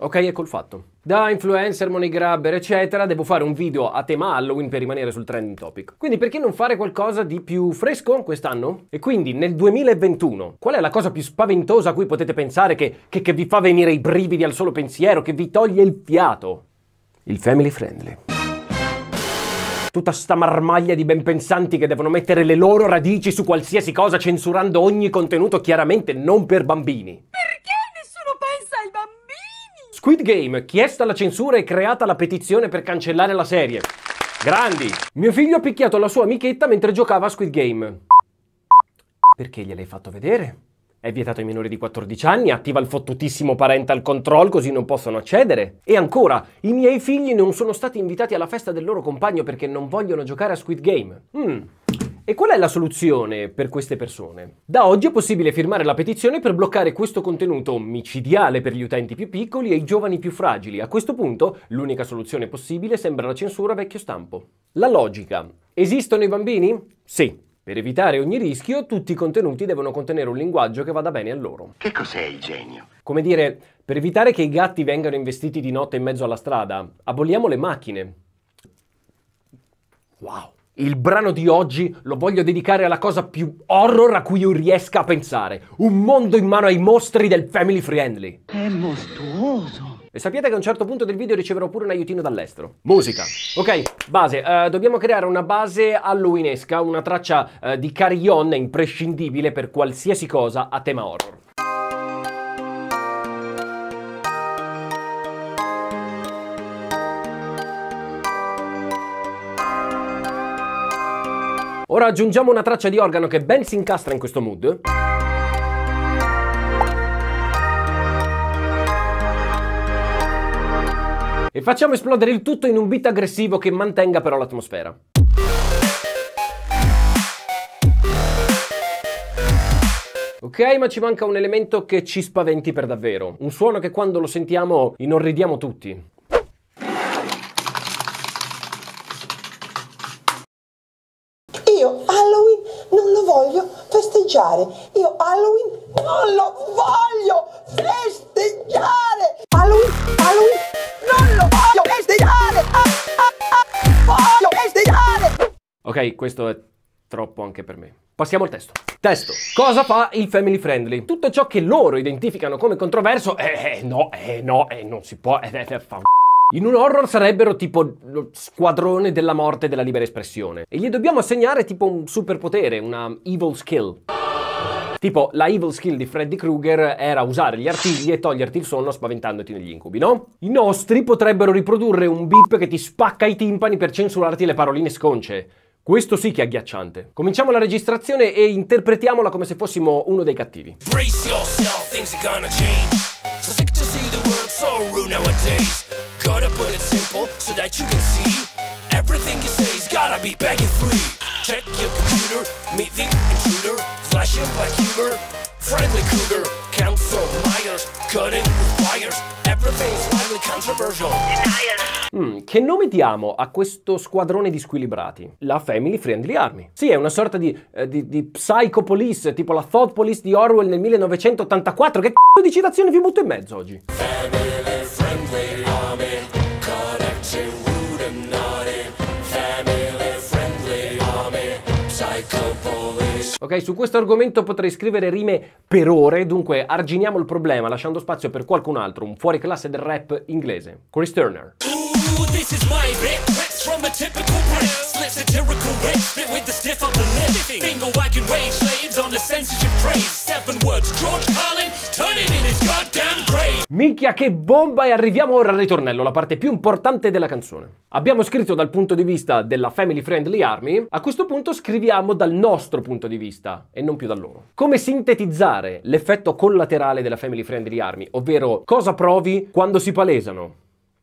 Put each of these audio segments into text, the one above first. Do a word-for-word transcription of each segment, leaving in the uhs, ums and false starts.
Ok, ecco il fatto. Da influencer, money grabber, eccetera, devo fare un video a tema Halloween per rimanere sul trending topic. Quindi perché non fare qualcosa di più fresco quest'anno? E quindi nel duemilaventuno, qual è la cosa più spaventosa a cui potete pensare che, che, che vi fa venire i brividi al solo pensiero, che vi toglie il fiato? Il family friendly. Tutta sta marmaglia di benpensanti che devono mettere le loro radici su qualsiasi cosa, censurando ogni contenuto chiaramente non per bambini. Perché nessuno pensa ai bambini? Squid Game, chiesta la censura e creata la petizione per cancellare la serie. Grandi! Mio figlio ha picchiato la sua amichetta mentre giocava a Squid Game. Perché gliel'hai fatto vedere? È vietato ai minori di quattordici anni, attiva il fottutissimo parental control così non possono accedere. E ancora, i miei figli non sono stati invitati alla festa del loro compagno perché non vogliono giocare a Squid Game. Hmm. E qual è la soluzione per queste persone? Da oggi è possibile firmare la petizione per bloccare questo contenuto micidiale per gli utenti più piccoli e i giovani più fragili. A questo punto, l'unica soluzione possibile sembra la censura vecchio stampo. La logica. Esistono i bambini? Sì. Per evitare ogni rischio, tutti i contenuti devono contenere un linguaggio che vada bene a loro. Che cos'è il genio? Come dire, per evitare che i gatti vengano investiti di notte in mezzo alla strada, aboliamo le macchine. Wow. Il brano di oggi lo voglio dedicare alla cosa più horror a cui io riesca a pensare. Un mondo in mano ai mostri del family friendly. È mostruoso. E sappiate che a un certo punto del video riceverò pure un aiutino dall'estero. Musica. Ok, base. Uh, dobbiamo creare una base halloweenesca, una traccia uh, di carillon imprescindibile per qualsiasi cosa a tema horror. Ora aggiungiamo una traccia di organo che ben si incastra in questo mood. E facciamo esplodere il tutto in un beat aggressivo che mantenga però l'atmosfera. Ok, ma ci manca un elemento che ci spaventi per davvero. Un suono che quando lo sentiamo inorridiamo tutti. Io Halloween non lo voglio festeggiare. Io Halloween non lo voglio festeggiare. Halloween, Halloween, non lo voglio festeggiare. Ah, ah, ah, voglio festeggiare. Ok, questo è troppo anche per me. Passiamo al testo. Testo. Cosa fa il family friendly? Tutto ciò che loro identificano come controverso, eh, eh no, eh no, eh non si può, eh, eh, fa un in un horror sarebbero tipo lo squadrone della morte della libera espressione. E gli dobbiamo assegnare tipo un superpotere, una evil skill. Tipo, la evil skill di Freddy Krueger era usare gli artigli e toglierti il sonno spaventandoti negli incubi, no? I nostri potrebbero riprodurre un beep che ti spacca i timpani per censurarti le paroline sconce. Questo sì che è agghiacciante. Cominciamo la registrazione e interpretiamola come se fossimo uno dei cattivi. Brace yourself, things are gonna change. So sick to see the world so rude nowadays. Gotta put it simple so that you can see everything you say is gotta be begging free. Check your computer, meet the intruder, flashing black humor, friendly cougar, Council Myers, cutting with wires, everything's slightly controversial. Mm, che nome diamo a questo squadrone di squilibrati? La Family Friendly Army. Sì, è una sorta di, eh, di, di Psycho Police, tipo la Thought Police di Orwell nel millenovecentottantaquattro. Che c***o di citazioni vi butto in mezzo oggi? Family Friendly Army. Ok, su questo argomento potrei scrivere rime per ore, dunque arginiamo il problema lasciando spazio per qualcun altro, un fuoriclasse del rap inglese, Chris Turner. Ooh, this is my bit, from a typical Brit, slit satirical wit, spit with the stiff upper lip, finger wagging wage slaves on the censorship praise, seven words, George Carlin, turning in his goddamn grave. Minchia che bomba, e arriviamo ora al ritornello, la parte più importante della canzone. Abbiamo scritto dal punto di vista della Family Friendly Army, a questo punto scriviamo dal nostro punto di vista e non più da loro. Come sintetizzare l'effetto collaterale della Family Friendly Army, ovvero cosa provi quando si palesano?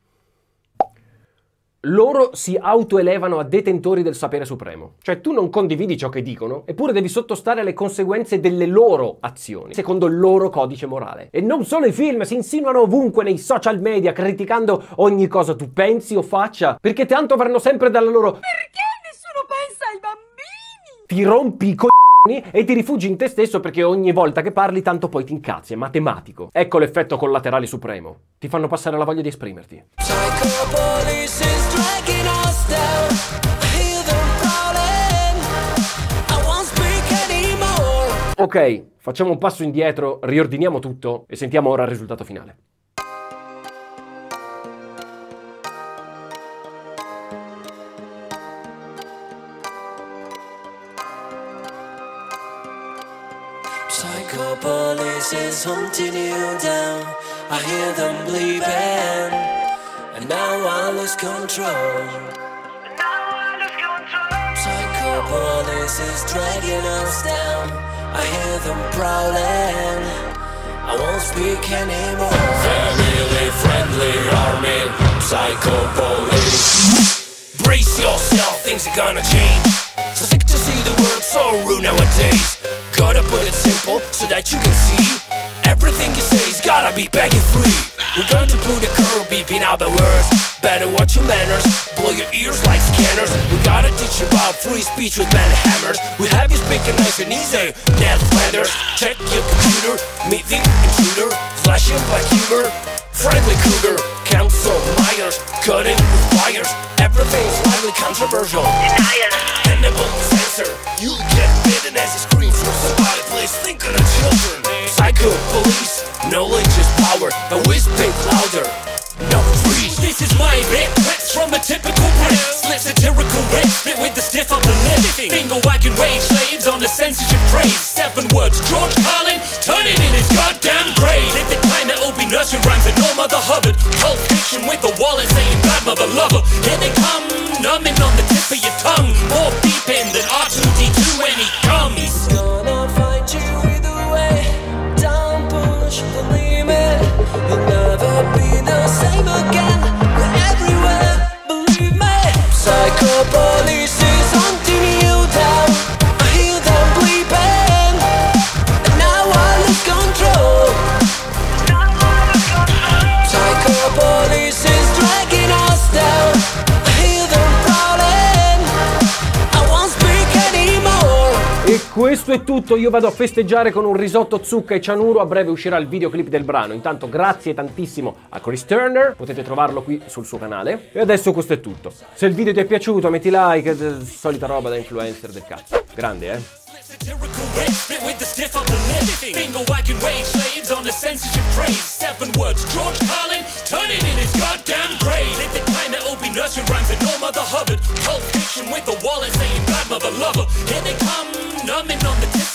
Loro si autoelevano a detentori del sapere supremo. Cioè tu non condividi ciò che dicono, eppure devi sottostare alle conseguenze delle loro azioni, secondo il loro codice morale. E non solo i film, si insinuano ovunque nei social media, criticando ogni cosa tu pensi o faccia, perché tanto avranno sempre dalla loro... Perché nessuno pensa ai bambini? Ti rompi i co***o e ti rifugi in te stesso perché ogni volta che parli tanto poi ti incazzi, è matematico. Ecco l'effetto collaterale supremo. Ti fanno passare la voglia di esprimerti. Ok, facciamo un passo indietro, riordiniamo tutto e sentiamo ora il risultato finale. Psycho police is hunting you down. I hear them bleeping, and now I lose control. Psycho police is dragging us down. I hear them prowling. I won't speak anymore. Family friendly army, psycho police. Brace yourself, things are gonna change. So sick to see the world so rude nowadays. Gotta put it simple so that you can see everything you say is gotta be begging free. We're going to put a curb beeping out the words. Better watch your manners, blow your ears like scanners. We gotta teach you about free speech with man hammers. We have you speaking nice and easy, Ned Flanders. Check your computer, meet the intruder. Flashing black humor, friendly cougar. Council Myers, cutting with wires. Everything's slightly controversial. Hannibal censor, you get bitten as you scream for somebody. Please think of the children. Psycho police, knowledge is power, and we speak louder. No free. This is my bit, threats from a typical Brit. Slip satirical red, spit with the stiff upper lip. Finger wagging wage slaves on the censorship craze. Seven words, George Carlin, turning in his goddamn grave. At the time that Opie nursery rhymes and no Mother Hubbard. Pulp Fiction with the wallet saying bad mother lover. Here they come, numbing on the tip of your tongue. More beeping than R two D two when he comes. He's gonna find you either way. Don't push the limit. You'll never be the same again. We're everywhere, believe me. Psycho police is hunting you down. I hear them bleeping, and now I lose control. Psycho police is dragging us down. I hear them prowling. I won't speak anymore. E questo è tutto, io vado a festeggiare con un risotto zucca e cianuro, a breve uscirà il videoclip del brano. Intanto grazie tantissimo a Chris Turner, potete trovarlo qui sul suo canale. E adesso questo è tutto. Se il video ti è piaciuto metti like, eh, solita roba da influencer del cazzo. Grande, eh? Satirical red, spit with the stiff upper lip. Finger wagging wage slaves on the censorship craze. Seven words, George Carlin, turning in his goddamn grave. At the time that Opie nursery rhymes and no Mother Hubbard. Pulp Fiction with the wallet saying bad mother lover. Here they come, numbing on the tip